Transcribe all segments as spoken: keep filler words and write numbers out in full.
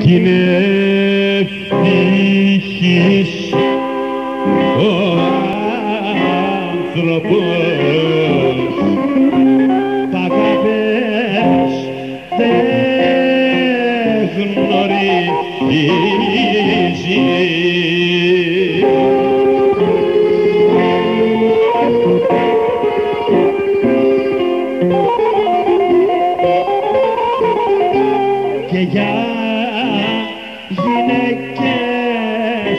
κι είναι ευτυχής ο άνθρωπος τ' αγάπες δεν γνωρίζει. Και για γυναίκες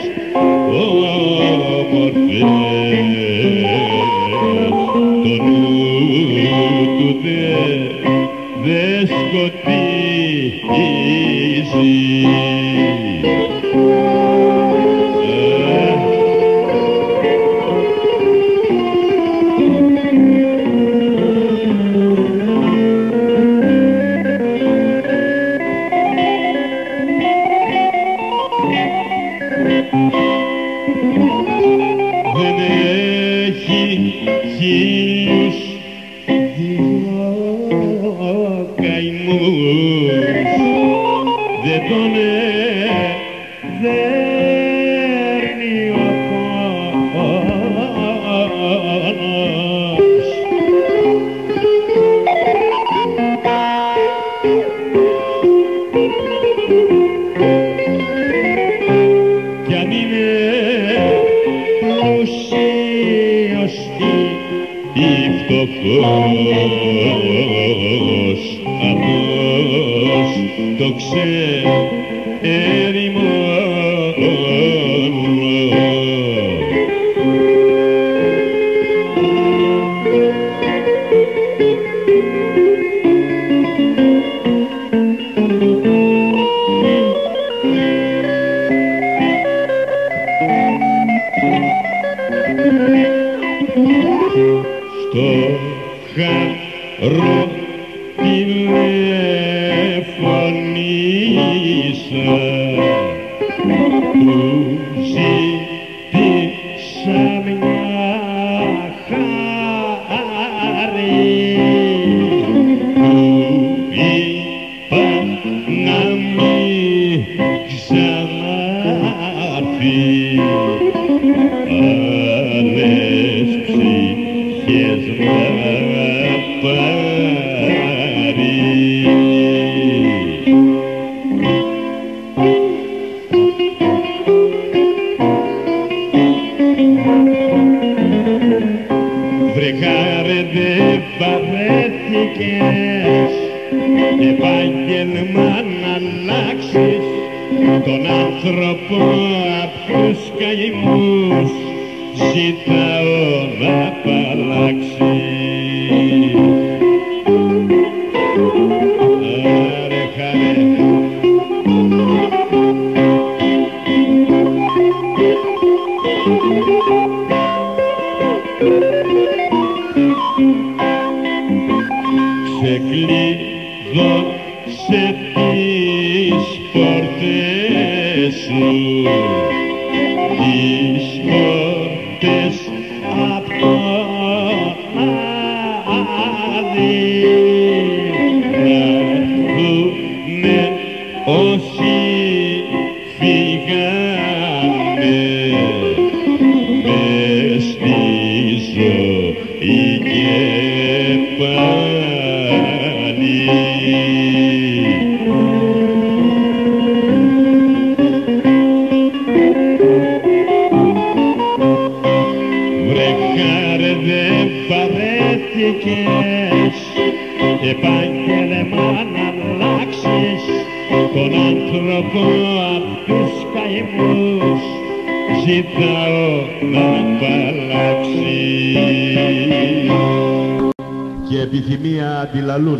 όμορφες το νου του δε σκοτίζει. Δεν έχει χίλιους δυο καημούς, δεν τον δέρνει ο πόνος. Κι αν είναι πλούσιος ή φτωχός, αυτός το ξέρει μόνο. Στο χαρό τηλεφωνήσα, του ζήτησα μια χάρη, του είπα να μην ξανάρθει. Άλλες ψυχές να πάρει. Βρε χάρε δεν παρέθηκες επάγγελμα να αλλάξεις τον άνθρωπο απ' τους καημούς, ζητάω να απαλλάξεις. Άρε χαρέ, ξεκλείδωσε τις πόρτες σου, τις πόρτες απ' το άδει, να δούνε όσοι φύγανε μες στη ζωή και πάλι. Βρε χάρε δεν παρέθηκες επάγγελμα να αλλάξεις τον άνθρωπο απ' τους καημούς, ζητάω να απαλλάξεις. Και επιθυμία αντιλαλούν.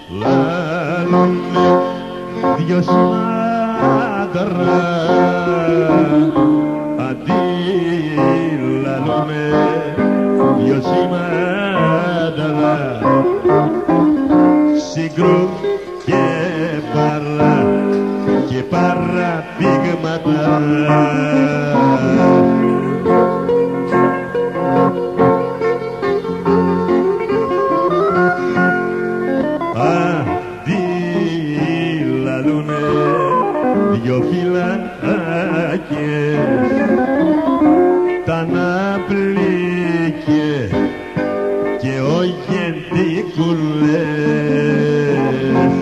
δυο σμάτρα παραπήγματα. Αντιλαλούνε δυο φυλακές τα ναυπλίκε και ο γεντικουλές.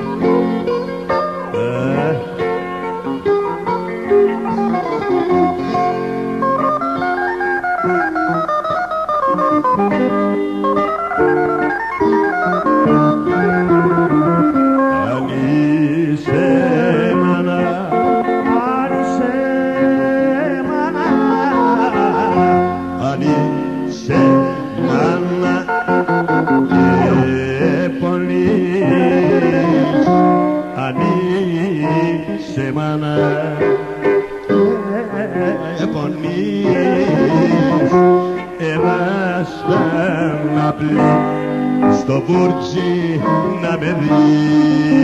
Αν είσαι μάνα, αν είσαι μάνα, αν είσαι μάνα και πονείς, αν είσαι μάνα και πονείς, έλα στα ναύπλη στο βούρτσι να με δεις.